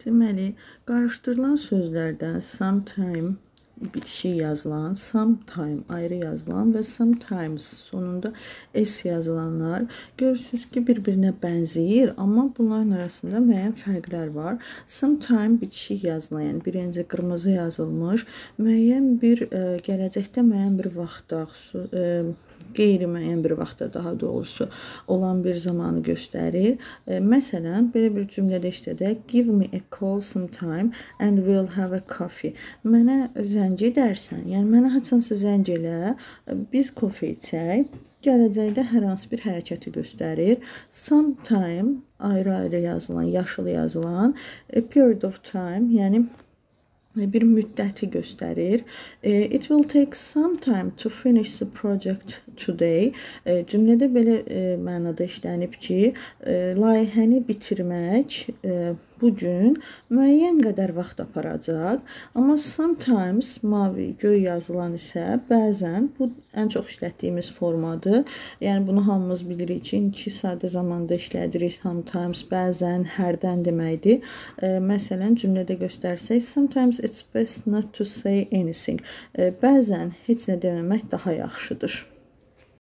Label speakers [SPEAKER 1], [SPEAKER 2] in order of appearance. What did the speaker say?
[SPEAKER 1] Deməli, qarışdırılan sözlərdən sometime bitişik yazılan, sometime ayrı yazılan və sometimes sonunda s yazılanlar görürsünüz ki, bir-birinə bənzəyir, amma bunların arasında müəyyən fərqlər var. Sometime bitişik yazılan, yəni birinci qırmızı yazılmış, müəyyən bir gələcəkdə müəyyən bir vaxtda, qeyri-müəyyən bir vaxtda daha doğrusu olan bir zamanı göstərir. Məsələn, belə bir cümlədə işlədək, give me a call sometime and we'll have a coffee. Mənə zəng edərsən, yəni mənə haçansa zəng elə, biz kofe içək. Gələcəkdə hər hansı bir hərəkəti göstərir. Sometime ayrı-ayrı yazılan, yaşıl yazılan, a period of time, yəni bir müddəti göstərir. It will take some time to finish the project today. Cümlədə belə mənada işlənib ki, layihəni bitirmək bu gün müəyyən qədər vaxt aparacaq. Amma sometimes mavi, göy yazılan isə bəzən, bu ən çox işlətdiyimiz formadır. Yəni bunu hamımız bilirik ki, iki sadə zamanda işlədirik. Sometimes bəzən, hərdən deməkdir. Məsələn, cümlədə göstərsək, sometimes it's best not to say anything. Bəzən heç nə deməmək daha yaxşıdır.